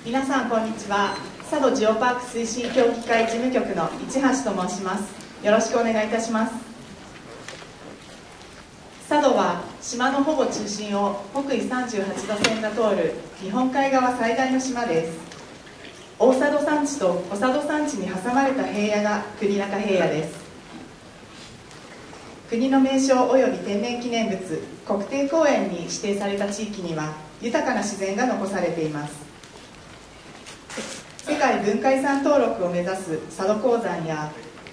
皆さんこんにちは。佐渡ジオパーク推進協議会事務局の市橋と申します。よろしくお願いいたします。佐渡は島のほぼ中心を北緯38度線が通る日本海側最大の島です。大佐渡山地と小佐渡山地に挟まれた平野が国中平野です。国の名勝及び天然記念物国定公園に指定された地域には豊かな自然が残されています。世界文化遺産登録を目指す佐渡鉱山や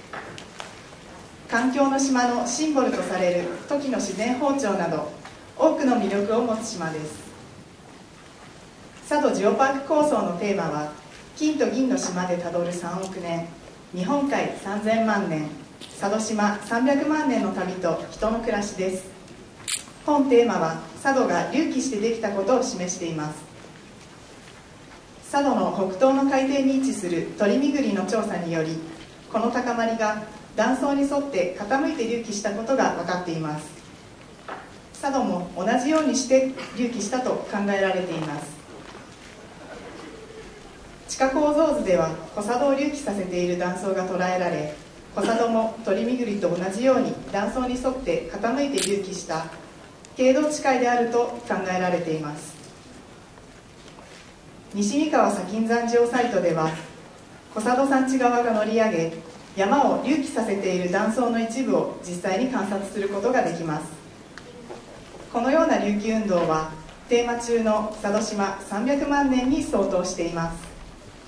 環境の島のシンボルとされるトキの自然放鳥など多くの魅力を持つ島です。佐渡ジオパーク構想のテーマは金と銀の島でたどる3億年、日本海3000万年、佐渡島300万年の旅と人の暮らしです。本テーマは佐渡が隆起してできたことを示しています。佐渡の北東の海底に位置する鳥見の調査により、この高まりが断層に沿って傾いて隆起したことが分かっています。佐渡も同じようにして隆起したと考えられています。地下構造図では小佐渡を隆起させている断層が捉えられ、小佐渡も鳥見と同じように断層に沿って傾いて隆起した経度地塊であると考えられています。西三川砂金山上サイトでは小佐渡山地側が乗り上げ、山を隆起させている断層の一部を実際に観察することができます。このような隆起運動はテーマ中の佐渡島300万年に相当しています。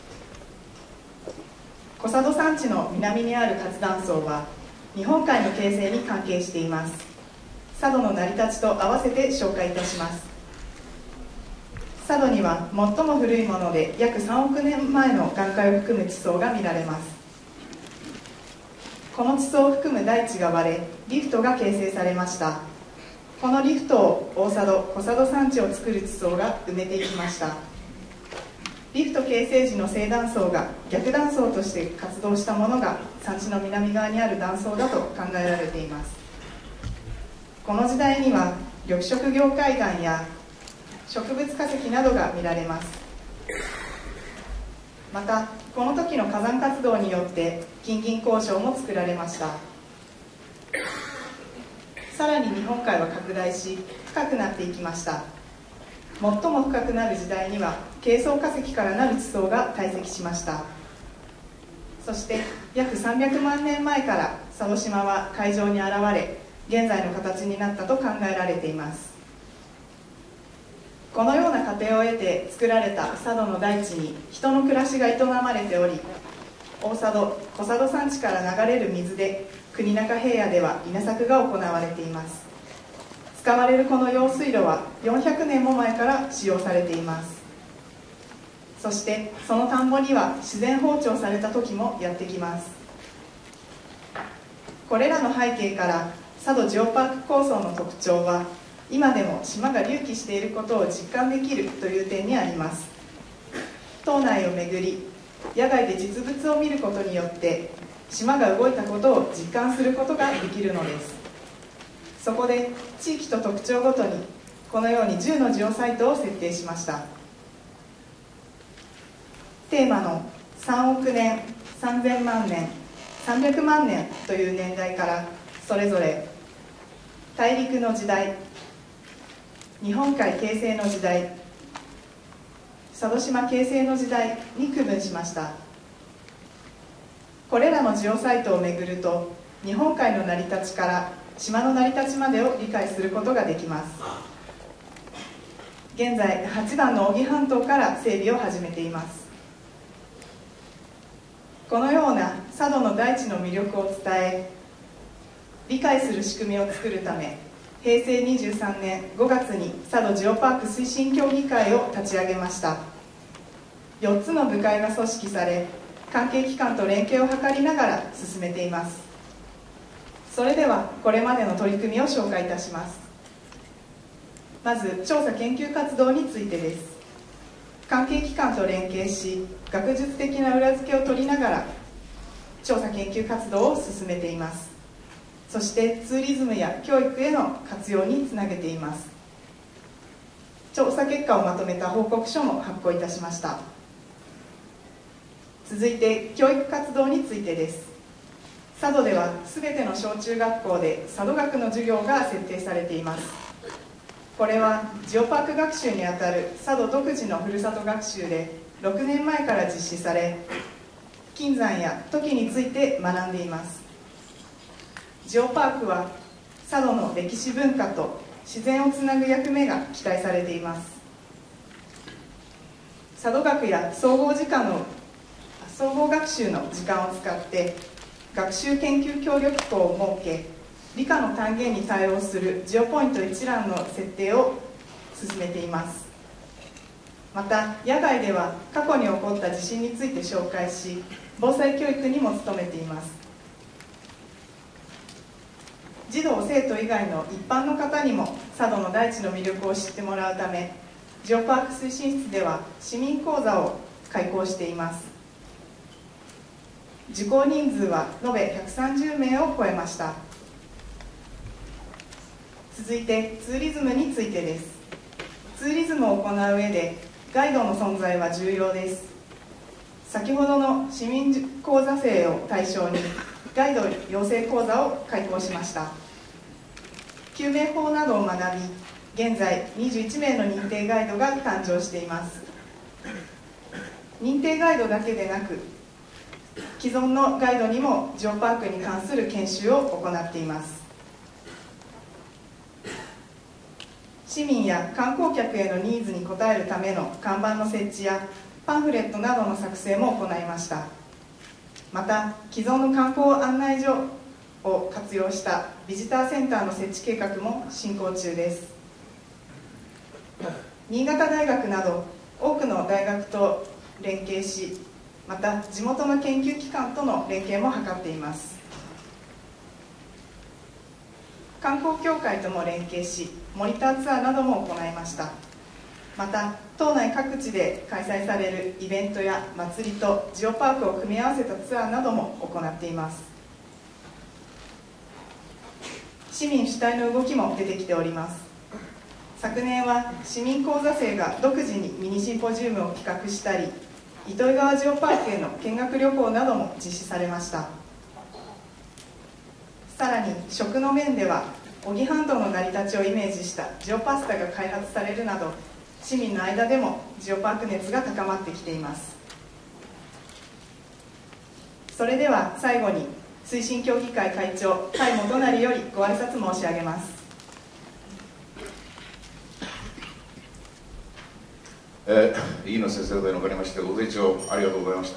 小佐渡山地の南にある活断層は日本海の形成に関係しています。佐渡の成り立ちと合わせて紹介いたします。佐渡には最も古いもので約3億年前の岩塊を含む地層が見られます。この地層を含む大地が割れ、リフトが形成されました。このリフトを大佐渡、小佐渡山地を作る地層が埋めていきました。リフト形成時の正断層が逆断層として活動したものが山地の南側にある断層だと考えられています。この時代には緑色凝灰岩や植物化石などが見られます。またこの時の火山活動によって金銀鉱床も作られました。さらに日本海は拡大し深くなっていきました。最も深くなる時代には珪藻化石からなる地層が堆積しました。そして約300万年前から佐渡島は海上に現れ、現在の形になったと考えられています。このような過程を経て作られた佐渡の大地に人の暮らしが営まれており、大佐渡、小佐渡山地から流れる水で国中平野では稲作が行われています。使われるこの用水路は400年も前から使用されています。そしてその田んぼには自然放鳥された時もやってきます。これらの背景から佐渡ジオパーク構想の特徴は、今でも島が隆起していることを実感できるという点にあります。島内を巡り野外で実物を見ることによって島が動いたことを実感することができるのです。そこで地域と特徴ごとにこのように10のジオサイトを設定しました。テーマの3億年、3000万年、300万年という年代からそれぞれ大陸の時代、日本海形成の時代、佐渡島形成の時代に区分しました。これらのジオサイトを巡ると日本海の成り立ちから島の成り立ちまでを理解することができます。現在8番の小木半島から整備を始めています。このような佐渡の大地の魅力を伝え理解する仕組みを作るため、平成23年5月に佐渡ジオパーク推進協議会を立ち上げました。4つの部会が組織され、関係機関と連携を図りながら進めています。それではこれまでの取り組みを紹介いたします。まず調査研究活動についてです。関係機関と連携し、学術的な裏付けを取りながら調査研究活動を進めています。そしてツーリズムや教育への活用につなげています。調査結果をまとめた報告書も発行いたしました。 続いて教育活動についてです。佐渡ではすべての小中学校で佐渡学の授業が設定されています。これはジオパーク学習にあたる佐渡独自のふるさと学習で6年前から実施され、金山やトキについて学んでいます。ジオパークは佐渡の歴史文化と自然をつなぐ役目が期待されています。佐渡学や総合学習の時間を使って学習研究協力校を設け、理科の単元に対応するジオポイント一覧の設定を進めています。また野外では過去に起こった地震について紹介し、防災教育にも努めています。児童生徒以外の一般の方にも佐渡の大地の魅力を知ってもらうため、ジオパーク推進室では市民講座を開講しています。受講人数は延べ130名を超えました。続いてツーリズムについてです。ツーリズムを行う上でガイドの存在は重要です。先ほどの市民講座生を対象にガイド養成講座を開講しました。救命法などを学び、現在21名の認定ガイドが誕生しています。認定ガイドだけでなく、既存のガイドにもジオパークに関する研修を行っています。市民や観光客へのニーズに応えるための看板の設置やパンフレットなどの作成も行いました。また既存の観光案内所を活用したビジターセンターの設置計画も進行中です。新潟大学など多くの大学と連携し、また地元の研究機関との連携も図っています。観光協会とも連携し、モニターツアーなども行いました。また島内各地で開催されるイベントや祭りとジオパークを組み合わせたツアーなども行っています。市民主体の動きも出てきております。昨年は市民講座生が独自にミニシンポジウムを企画したり、糸魚川ジオパークへの見学旅行なども実施されました。さらに食の面では小木半島の成り立ちをイメージしたジオパスタが開発されるなど、市民の間でもジオパーク熱が高まってきています。それでは最後に推進協議会会長甲斐元就よりご挨拶申し上げます。 飯野先生とにおかれましてご清聴ありがとうございました。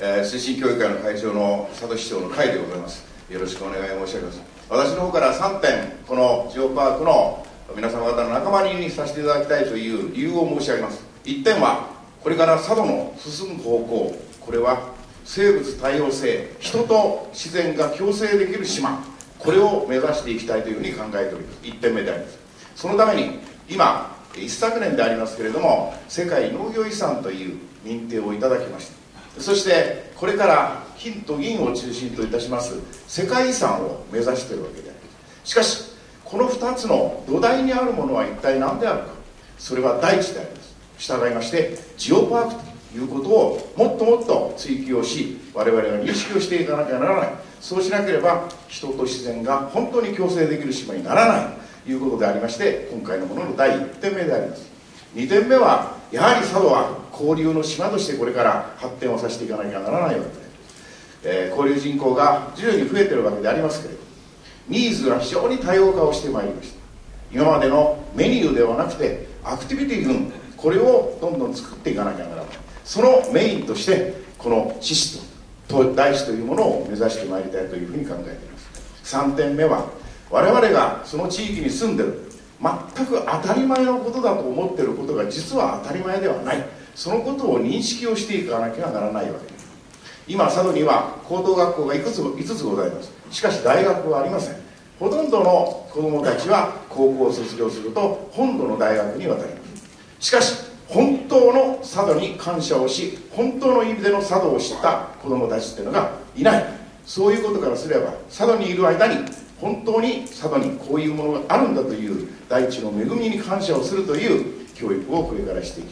推進協議会の会長の佐渡市長の甲斐でございます。よろしくお願い申し上げます。私の方から3点、このジオパークの皆様方の仲間にさせていただきたいという理由を申し上げます。1点は、これから佐渡の進む方向、これは生物多様性、人と自然が共生できる島、これを目指していきたいというふうに考えております。1点目であります。そのために今一昨年でありますけれども、世界農業遺産という認定をいただきました。そしてこれから金と銀を中心といたします世界遺産を目指しているわけであります。しかしこの2つの土台にあるものは一体何であるか。それは大地であります。従いましてジオパークということをもっともっと追求をし、我々は認識をしていかなきゃならない。そうしなければ人と自然が本当に共生できる島にならないということでありまして、今回のものの第1点目であります。2点目はやはり佐渡は交流の島としてこれから発展をさせていかなきゃならないわけで、交流人口が徐々に増えているわけでありますけれど、ニーズが非常に多様化をしてまいりました。今までのメニューではなくてアクティビティ群、これをどんどん作っていかなきゃならない。そのメインとしてこの獅子と大地というものを目指してまいりたいというふうに考えています。3点目は、我々がその地域に住んでいる全く当たり前のことだと思っていることが実は当たり前ではない、そのことを認識をしていかなきゃならないわけです。今佐渡には高等学校が5つございます。しかし大学はありません。ほとんどの子どもたちは高校を卒業すると本土の大学に渡ります。しかし本当の佐渡に感謝をし、本当の意味での佐渡を知った子どもたちっていうのがいない。そういうことからすれば、佐渡にいる間に本当に佐渡にこういうものがあるんだという大地の恵みに感謝をするという教育をこれからしていきたい。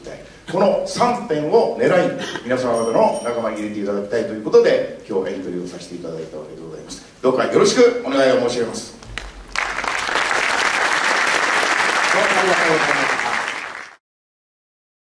この3点を狙い皆様方の仲間に入れていただきたいということで今日エントリーをさせていただいたわけでございます。どうかよろしくお願いを申し上げます。 ありがとうございます。